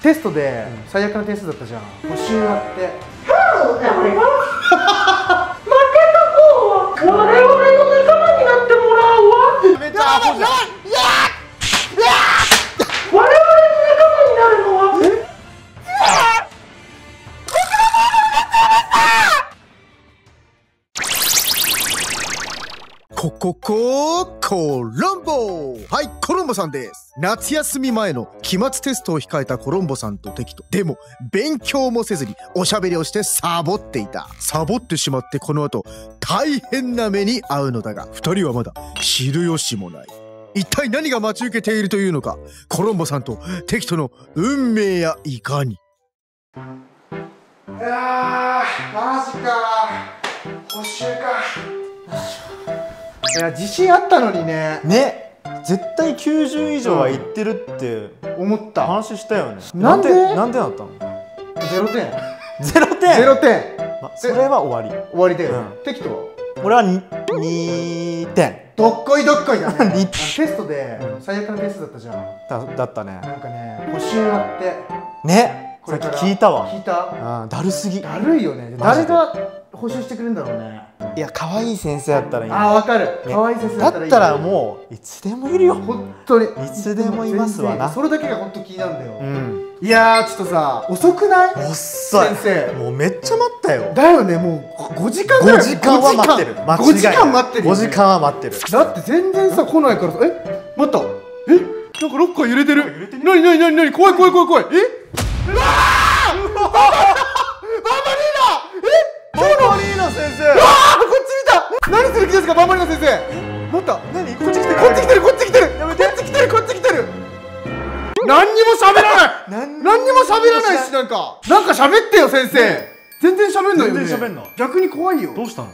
テストで最悪な点数だったじゃん。補習やって。 負けた方は我々の仲間になってもらうわ。 めっちゃアホじゃん。 我々の仲間になるのはコロンボ。はい、コロンボさんです。夏休み前の期末テストを控えたコロンボさんと敵と。でも、勉強もせずにおしゃべりをしてサボっていた。サボってしまってこの後、大変な目に遭うのだが、二人はまだ知る由もない。一体何が待ち受けているというのか、コロンボさんと敵との運命やいかに。いやー、マジか。補習か。いや、自信あったのにね。 ね、絶対90以上はいってるって思った。 話したよね。 なんでなったの ？0点。 0点 0点。 それは終わり。 終わりだよ。適当。 俺は2点。 どっこいどっこいだね。テストで最悪な点数だったじゃん。 だったね。 なんかね、補習やって。 ね、さっき聞いたわ。 聞いた？ だるすぎ。 だるいよね。誰が補習してくれるんだろうね。 いや、可愛い先生だったらいい。 ああ、わかる。可愛い先生だったらいい。 だったらもういつでもいるよ。 本当に。 いつでもいますわな。 それだけが本当気になるんだよ。いやー、ちょっとさ、遅くない？ 遅い。 先生。 もうめっちゃ待ったよ。 だよね、もう5時間ぐらい。 5時間は待ってる。 5時間待ってる。 5時間は待ってる。 だって全然さ、来ないからさ、待った。なんかロッカー揺れてる。なに怖い。うわー！バンバリーナ先生。こっち見た。何する気ですか、バンバリーナ先生。待った。何？こっち来てる。やめて。こっち来てる。何にも喋らない。何にも喋らないし、なんか喋ってよ先生。全然喋んないよね。逆に怖いよ。 どうしたの？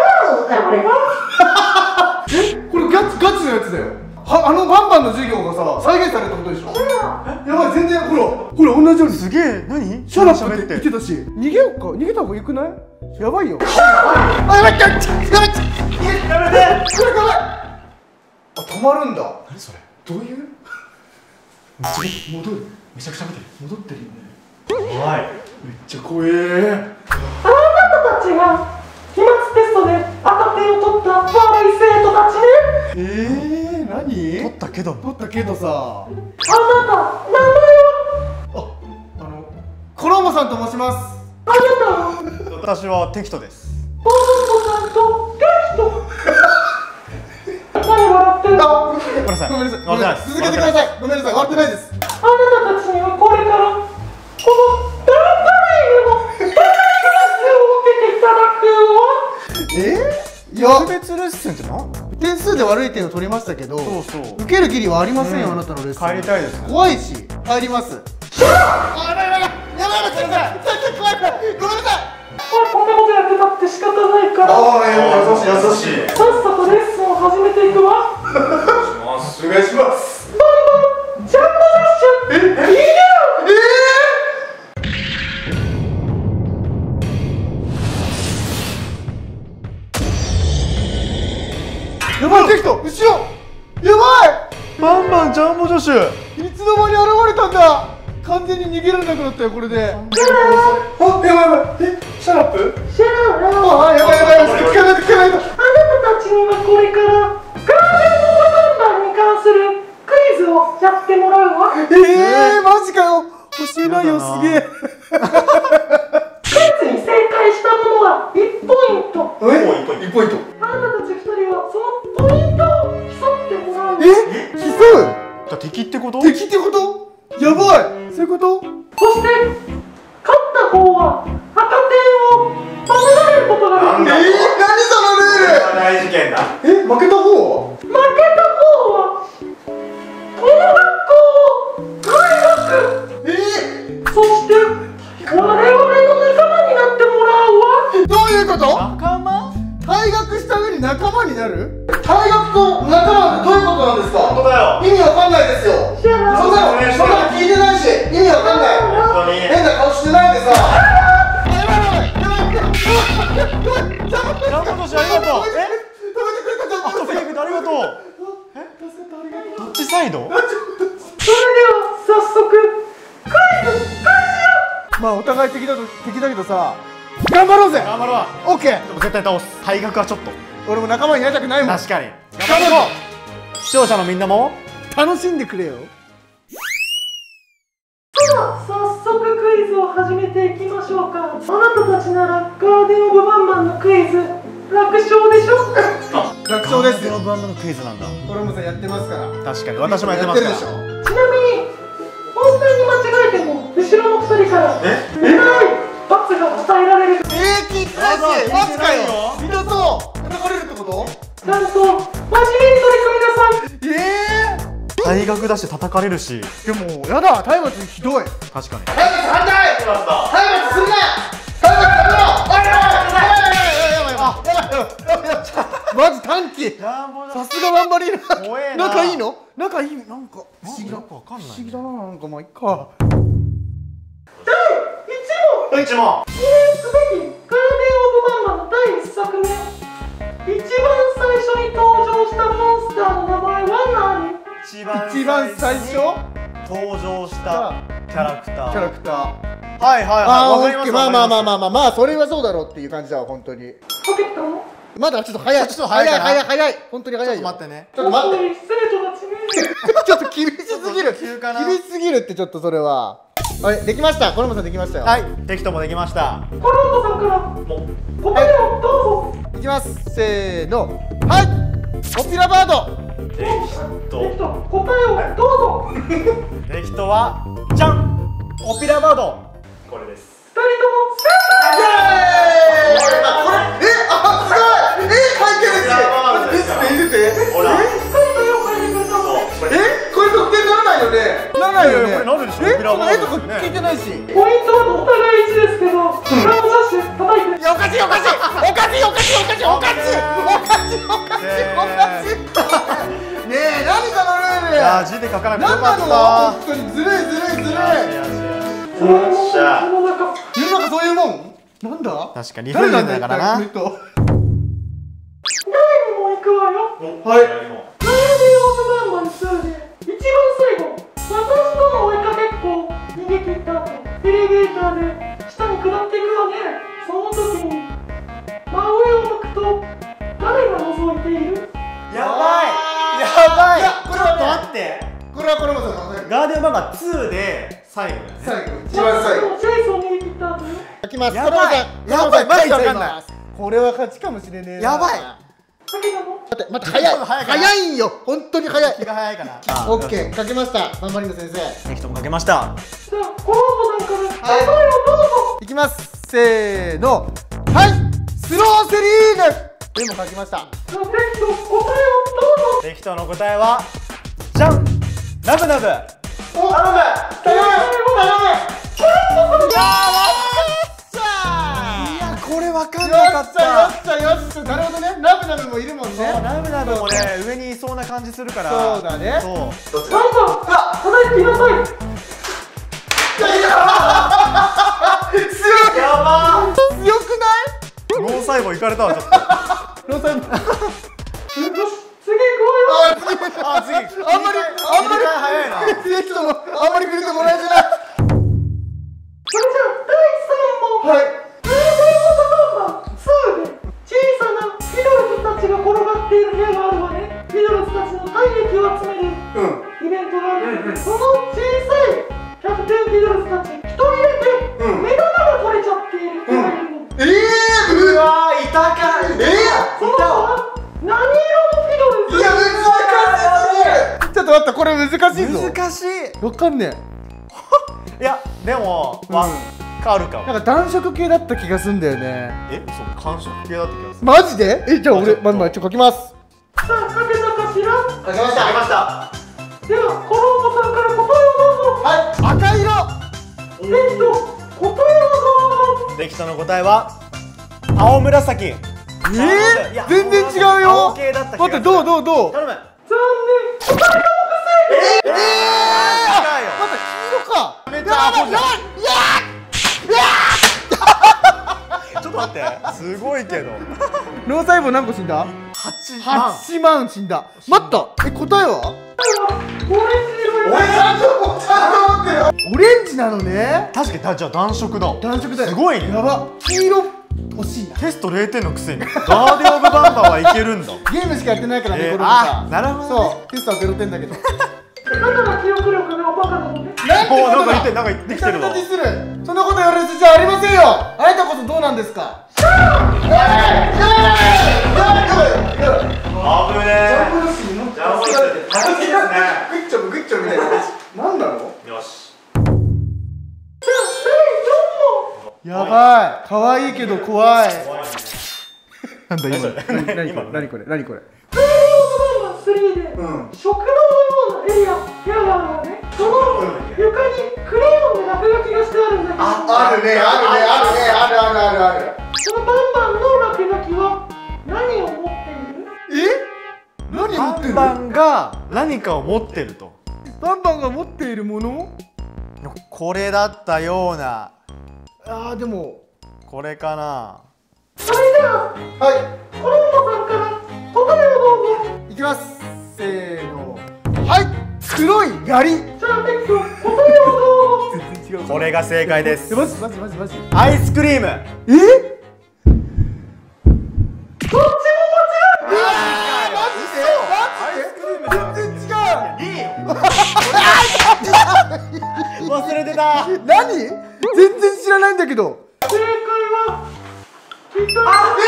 これガチのやつだよ。バンバンの授業がさ、再現されたことでしょ。やばい、全然ほら同じように。すげえ。何？シャラップって言ってたし。逃げようか。逃げた方がよくない？やばいよ。やめて。これ怖い。止まるんだ。何それ？どういう？戻る。めちゃくちゃ戻ってるよね。 怖い。 めっちゃ怖え。 あなたたちが期末テストで赤点を取った悪い生徒たちね。 何？ 取ったけどさ。 あなた、名前は？ コロンボさんと申します。 あなたは？ 私はテキトです。 コロンボさんとテキト。何笑ってるの？ ごめんなさい。 続けてください。ごめんなさい。終わってないです。 あなたたちにはこれからこのダンバリーヌの特別レッスンを受けていただくわ。 いや、 特別レッスンって何？ 点数で悪い点を取りましたけど、受ける義理はありませんよ、あなたのレッスン。 帰りたいです。 怖いし、帰ります。やばい、先生、怖い。ごめんなさい。 こんなことやってたって仕方ないから。 優しい。 さっさとレッスンを始めていくわ。 お願いします。 バンバンジャンプダッシュ。いいね。 やばい、テキト、後ろ。やばバンバンジャンボ女子。 い。いつの間に現れたんだ。完全に逃げられなくなったよ、これで。やばい。シャラップ？ やばい。 聞かないと。 あなたたちにはこれからガーデンオブバンバンに関するクイズをやってもらうわ。 マジかよ。欲しい内容すげえ。 クイズに正解したものは1ポイント。 1ポイント。 あなたたち2人はそのポイントを競ってもらう。 競う？ 敵ってこと？ 敵ってこと？やばい。そういうこと？ そして勝った方は赤点を食べられることができる。 何そのルール？ 大事件だ。 負けた方は？ 負けた方はこの学校を退学。そして我々の仲間になってもらうわ。 どういうこと？ 仲間？ 退学した上に仲間になる？退学と仲間ってどういうことなんですか？ 本当だよ。 意味わかんないですよ。そんなの聞いてないし、意味わかんない。 本当に。 変な顔してないでさ。 ジャンボ女子ありがとう。 止めてくれた、ジャンボ女子。 ありがとう。どっちサイド？ まあお互い敵だけどさ、頑張ろうぜ。 頑張ろう。 オッケー。 でも絶対倒す。退学はちょっと。 俺も仲間になりたくないもん。 確かに。 頑張ろう。 視聴者のみんなも楽しんでくれよ。 早速クイズを始めていきましょうか。あなたたちならガーデンオブバンバンのクイズ楽勝でしょ。 楽勝ですよ。 ブランドのクイズなんだ。 コロンボさんやってますから。 確かに私もやってますから。 やってるでしょ。 ちなみに本当に間違えても後ろの2人からえらい罰が与えられる。 聞いてないし、マジかよ。二度と叩かれるってこと？ ちゃんと真面目に取り組みなさい。 退学だし叩かれるし。 でもやだ、体罰ひどい。 確かに。 体罰反対。体罰するな。体罰やめろ。マジ短期。さすがワンバリー怖えな。 仲いいの？仲いい。なんか不思議だ。 わかんない。 不思議だな。なんかまあいっか。 第1問。 1問。 記念すべきガーデンオブバンバンの第1作目。一番最初に登場したモンスターの名前は何？ 一番最初登場したキャラクター。 キャラクター。 はいはいはい。わかります。 まあそれはそうだろうっていう感じだわ、本当に。 かけたの？ まだちょっと早い。 ちょっと早いかな。 早い。本当に早いよ。 待ってね。 ちょっと待って。 生徒たちね。 ちょっと厳しすぎる。 急かな。 厳しすぎるってちょっとそれは。はい、できました。コロンボさんできましたよ。 はい。テキトもできました。 コロンボさんから答えをどうぞ。 いきます。せーの。はい。オピラバード。 答えをどうぞ。 テキトはじゃん。オピラバード。これです。 2人とも正解。 ほら。 これ得点ならないよね。ならないよね。 これなんででしょう。オピラバード。 とか聞いてないし。 ポイントはお互い1ですけど、裏を出して叩いて。 いや、おかしい。ねえ、何かのルール。 いや、字で書かなくてよかった。 本当にずるい。 その中。 世の中そういうもん。なんだ。 確かに2分だからな。 第2問いくわよ。 はい。 ガーデンオブバンバン2で一番最後、私との追いかけっこを逃げ切った後、エレベーターで下に下っていくわね。その時に真上を向くと誰が覗いている？ やばい。 いや、これはね、 ちょっと待って。 これはコロンボさんの分かる。 ガーデンバンバン2で最後だよね。 最後、一私番最後。 とチェイスを逃げ切った後よ。 書きます。 やばいコロンボさんやばいマジでわかんない。 これは勝ちかもしれねえな。 やばい。 だけども、 待って、早いんよ。本当に早い。 気が早いかな。 オッケー、書けました。バンバリンの先生。 テキトも書けました。 じゃあコロンボさんから答えをどうぞ。 いきます。せーの。はい。スローセリーヌ。でも書きました。 じゃあテキト答えをどうぞ。 テキトの答えはじゃん。ナブナブ。 お、頼む。 いや、これわかんなかった。 よっしゃ。なるほどね。ナブナブもいるもんね。 ナブナブもね、上にいそうな感じするから。 そうだね。 そう。 なんか叩いてみなさい。 やばー。 強くない？ 脳細胞いかれたわ、ちょっと。 ローさん。 よし、次行くわよ。 あ、次。 あんまり早いな。 テキトもあんまり触れてもらえてない。 それじゃあ第3問。 はい。 ガーデンオブバンバン2で小さなフィドルズたちが転がっている部屋があるわね。フィドルズたちの体液を集めるイベントがある。その小さいキャプテンフィドルズたち一人だけ目玉が取れちゃっている人がいるの。 うわー、いたか。 その子は何色のフィドルズ？ いや、難しすぎる。ちょっと待った、これ難しいぞ。 難しい。 わかんねいや、でも、変わるかえ。 も。 なんか暖色系だった気がすんだよね。 そう、寒色系だった気がする。 マジで？じゃあ俺、まあ書きます。 さあ、書けたかしら？ 書きました。 書けました。 では、コロンボさんから答えをどうぞ。 はい、赤色。 テキト、答えをどうぞ。 テキトの答えは青紫。いや全然違うよ。 青系だった気がする。 待って、どう頼む。 残念。答えが不正解。 近いよ。 待って、黄色か。 めっちゃアホじゃん。ちょっと待って、すごいけど。 脳細胞何個死んだ？8万死んだ。待った。答えは？ オレンジ色よ。 ちゃんと待ってよ。 オレンジなのね。 確かに、じゃあ暖色だ。 暖色だよ。 すごいね。 やば。黄色欲しいな。 テスト0点のくせにガーディオブバンバーはいけるんだ。 ゲームしかやってないからね、これもあ、 さ。 なるほどね。 そう、テストは0点だけど。 だから記憶力がおバカなのね。 なんてことだ。 なんか言って、なんか言ってきてるわ。 めちゃめちゃする。そんなことやる筋じゃありませんよ。あなたこそどうなんですか。 あぶねー。 ジャンプって大変ですね。グッチョブグッチョブみたいな。なんなの？ よし。 やばい。可愛いけど怖い。なんだ今。何これ。 3で、食堂のようなエリア、部屋があるわね。その床にクレヨンで落書きがしてあるんだけど。 あるね。ある。 そのバンバンの落書きは何を持っている？ 何持ってる？ バンが何かを持ってると。 バンバンが持っているもの？ これだったような。 でもこれかな。 それでは、コロンボさんから答えをどうぞ。 いきます。せーの。はい。黒い槍。 じゃあテキト、答えをどうぞ。 全然違う。 これが正解です。 マジ。 アイスクリーム。 どっちもどっちも間違全然違う。 いいよ。忘れてた。 何？全然知らないんだけど。 正解はギター。 思い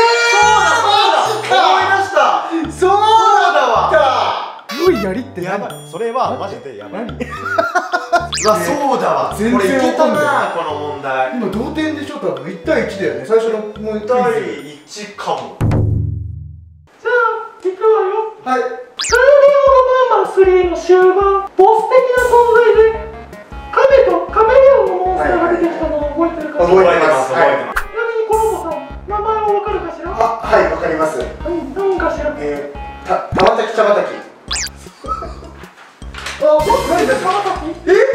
出した。そうだわ。黒い槍ってやばい。それはマジでやばい。 何？ そうだわ。 全然これいけたわかんな、この問題。 今同点でしょ。多分1対1だよね。最初のもう1対第1かも。 じゃあ行くわよ。 はい。 ガーディオブバンバー3の終盤、ボス的な存在で亀とカメレオンのモンスターが出てきたのを覚えてるかしら？ 覚えてます。 ちなみにコロンボさん、名前はわかるかしら？ はい、わかります。 何かしら？ たまたき茶畑。 何で川崎？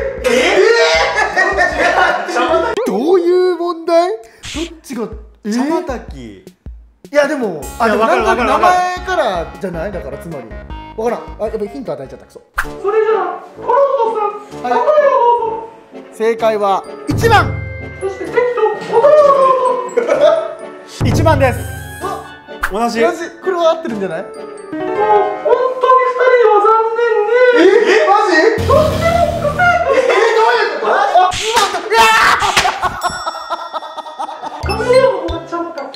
どういう問題？どっちが茶畑。 いやでもいやでもわかるわかる名前からじゃないだからつまりわからん。やっぱりヒント与えちゃった。 それじゃあコロンボさん、答えをどうぞ。 正解は1番。 そしてテキト、答えをどうぞ。 1番です。同じ。 これは合ってるんじゃない？ もう本当に2人は残念ね。 マジ？ どっちも不正解。 どういうこと？ カメレオンの方が茶畑。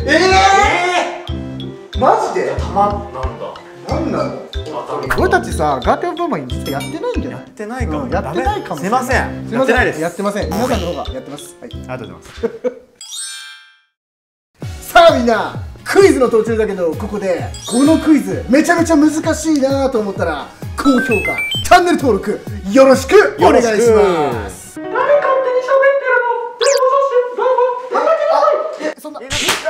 マジで？ なんだ。 なんなの？俺たちさ、ガーテンオブバンバン実はやってないんじゃない？ やってないかも。 やってないかも。 すいません。やってないです。 やってません。皆さんの方がやってます。はい。 ありがとうございます。 さあみんな、クイズの途中だけど、ここでこのクイズめちゃめちゃ難しいなと思ったら高評価、チャンネル登録よろしくお願いします。 誰勝手に喋ってるの？どうぞ叩きなさい。 そんな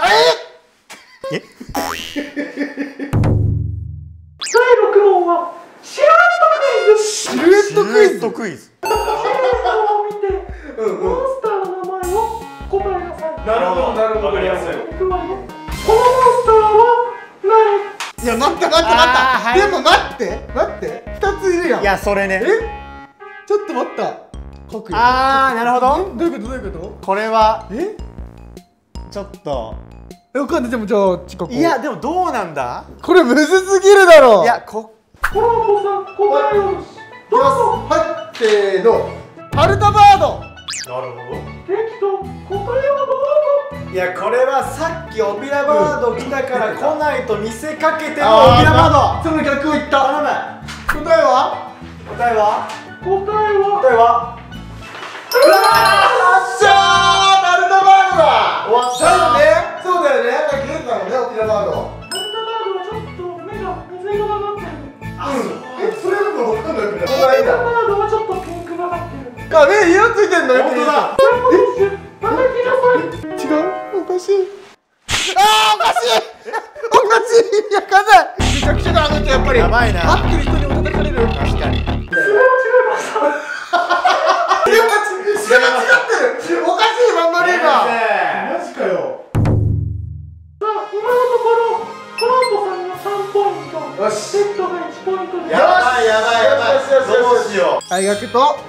第6問はシルエットクイズ。 シルエットクイズ。 クイズ。 シルエットを見て、モンスターの名前を答えなさい。 なるほど。 わかりやすい。 いくわよ。このモンスターは何？ いや待って。 はいでも待って2ついるやん。 いや、それね。 ちょっと待った。書くよ。 なるほど。 どういうこと？ これはちょっと。 わかんない。でもじゃあ近く。 いや、でもどうなんだ。 これむずすぎるだろ。 いや、 コロンボさん、答えをどうぞ。 はい、せーの。パルタバード。 なるほテキト、答えをどうぞ。 ど。いや、これはさっきオビラバード来たから来ないと見せかけてのオビラバード。 その逆を言った。 頼む。 答えは？ 答えは？ 答えはよっしゃー、パルタバードだ。 終わったね。そうだよね。なんか切れてたもんね、オピラバード。 パルタバードはちょっと目が水色がかってる。 それでもわかんないけど。 パルタバードはちょっとピンクがかってる。 目色ついてんのよ。 本当だ。 コロンボ選手、叩きなさい。 違う？おかしい。おかしい。意味わかんない。めちゃくちゃだ、あの人やっぱり。 やばいな。 合ってる人にお叩かれる。 確かに。 それは違いました。 間違ってる。おかしいまんまねえか。マジかよ。 さあ、今のところコロンボさんが3ポイント、 よし。 セットが1ポイントです。 やばい。どうしよ大学と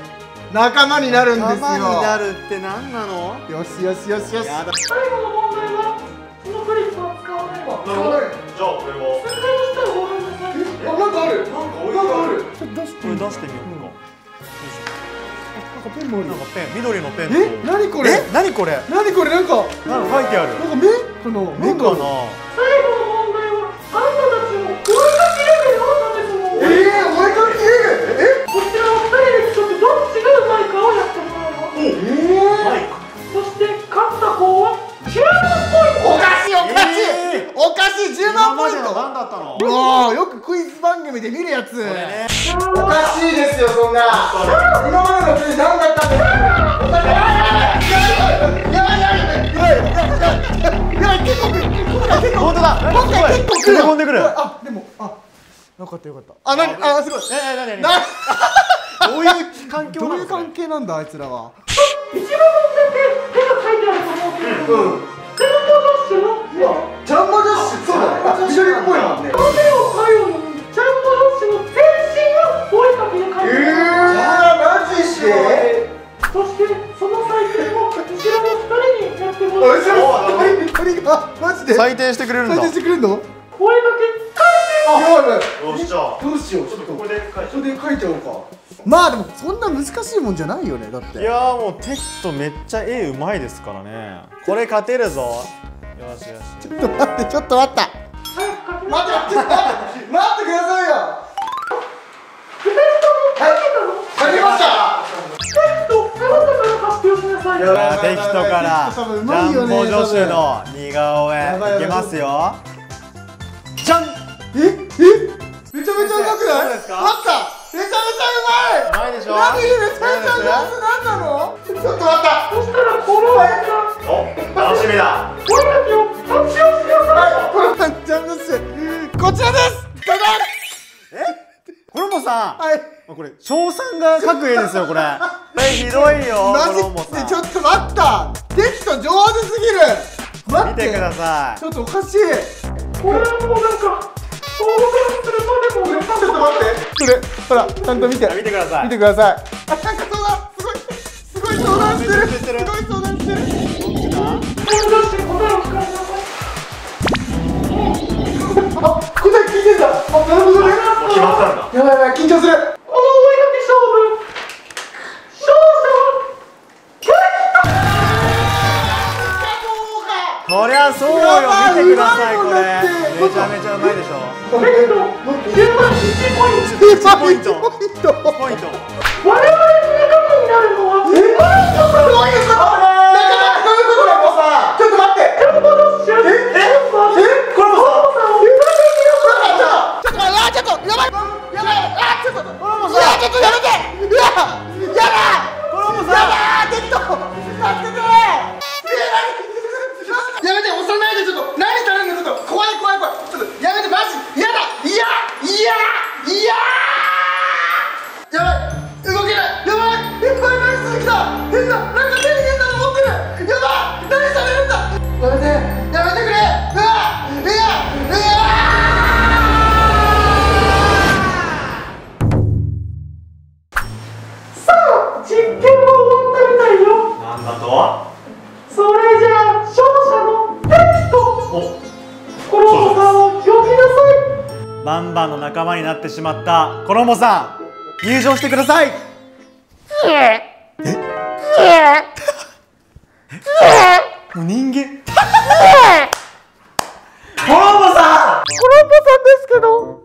仲間になるんですよ。 仲間になるって何なの？ よしよしよしよし。 最後の問題はそのフリップは使わないわ。 じゃあこれを正解したらごめんなさい。 なんかある。 なんか置いてある。 ちょっと出してこれ出してみようか。 なんかペンもある。 なんかペン、緑のペンと。 え、何これ。 え、何これ？ 何これ、なんかなんか書いてある。 なんか目かな。 目かな。 最後の問題はあなたたちの追いかけレベルを試すもの。 お絵かき絵。 こちらを2人で競ってどっちがうまいかをやってもらいます。そして勝った方は10万ポイント。 おかしいおかしいおかしい。10万ポイント。 何だったの？ うわー、よくクイズ番組で見るやつ。おかさしいですよ、そんな。今までのクイズ何だったんですか。 本当だ。 今回結構来る。 飛んでくる。 あ、でも、よかったよかった。何、すごい。 何？どういう環境なの？ どういう関係なんだ、あいつらは。 一番だけ手が書いてあると思うんですけど、ジャンボダッシュのジャンボダッシュ、そうだね。緑っぽいもんね。 この手を描いようにジャンボダッシュの全身がお絵かきで描いてある。 マジしてそしてその採点を後ろの2人にやってもらいます。 これがマジで採点してくれるんだ。 採点してくれるの？ お絵かきやばい。 よしじゃあ。 どうしよう。ちょっとここで書いて。 それで書いちゃおうか。まあでもそんな難しいもんじゃないよね、だって。 いやーもうテキトめっちゃ絵うまいですからね。これ勝てるぞ。よしよし。 ちょっと待って、ちょっと待った。 早く描きます。 待ってくださいよ。 2人とも描けたの？ 書きました。 テキト、あなたから発表しなさい。 テキトからジャンボ女子の似顔絵いけますよ。じゃん。 めちゃめちゃうまくない？ そうですか？ あった。めちゃめちゃうまい。 うまいでしょ？ 何めちゃめちゃうまい。なんなの？ちょっと待った。 そしたらこの間お、楽しみだ。 お絵かきを発表してください。 これジャンボダッシュ、こちらです。どうぞ。 コロモさん。 はい。 これ賞賛が描く絵ですよこれ。これひどいよマコロモジでさん。 ちょっと待った。テキト上手すぎる。待って見てください。 ちょっとおかしい。 これはもうなんか想像するまでも良さちょっと待って。これほらちゃんと見て。 見てください。 見てください。なんかすごい相談してる。すごい相談してる。 出して答えを聞かせなさい。 答え聞いてんだ。なるほどね。 決まったんだ。 やばいやばい、緊張する。 このお絵かき勝負、勝そりゃそうよ。見てくださいこれ。めちゃめちゃうまいでしょ。 者テキト10万1ポイント。 1ポイント。 ポイント。 ポイント。 我々の仲間になるのはこの人だ。 どういうこと？どういうことだよ、もうさ。ちょっと待って。 ジャンボダッシュ、ジャンボこれもさんを言わせてください。 ちょっと待って。ちょっとやばい。やばい。ちょっと。いや、ちょっとやめて。いや、やだ。 コロモさん。 テキト。助けて。やめて、押さないで。ちょっと何されるの。ちょっと怖い。ちょっとやめて、マジやだ。いややばい、動けない。やばい、何鈴木さん。変な、なんか手に変なの持ってる。やばい、何されるんだ。やめてくれ。 さあ、実験は終わったみたいよ。 なんだと？ それじゃあ勝者のテキト、コロモさんを呼びなさい。 バンバンの仲間になってしまったコロモさん、入場してください。もう人間。コロモさん。 コロモさんですけど、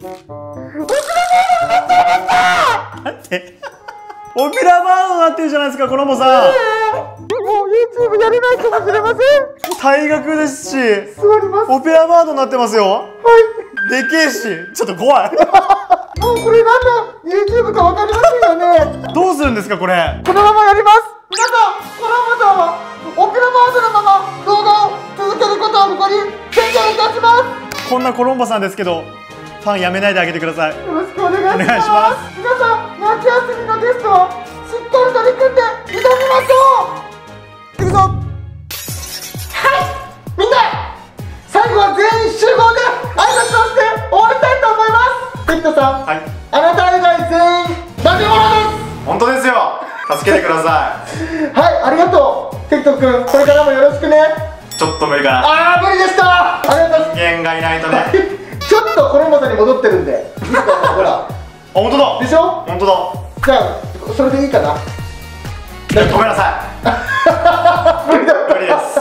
待って。オペラバードになってるじゃないですかコロモさん。 もう YouTube やれないかもしれません。 退学ですし、 座ります。 オペラバードになってますよ。 はい。 でけえし、ちょっと怖い。 もうこれなんだ YouTube かわかりませんよね。 どうするんですかこれ。 このままやります。皆さん、コロモさんはオペラバードのまま動画を続けることをここに宣言いたします。 こんなコロンボさんですけど、ファンやめないであげてください。 よろしくお願いします。 お願いします。 皆さん、夏休みのテストをしっかり取り組んで挑みましょう。いくぞ。はい、みんな最後は全員集合で挨拶をして終わりたいと思います。テキトさん、 はい。 あなた以外全員化け物です。 本当ですよ。助けてださはい、ありがとうテキト君、これからもよろしくね。 い。ちょっと無理かな。 あー無理でした。ありがとうございます。 人間がいないとね。 ちょっとコロンボさんに戻ってるんでほら、 あ、本当だ。 でしょ。 本当だ。 じゃあそれでいいかな。 ごめんなさい。 無理だった。 無理です。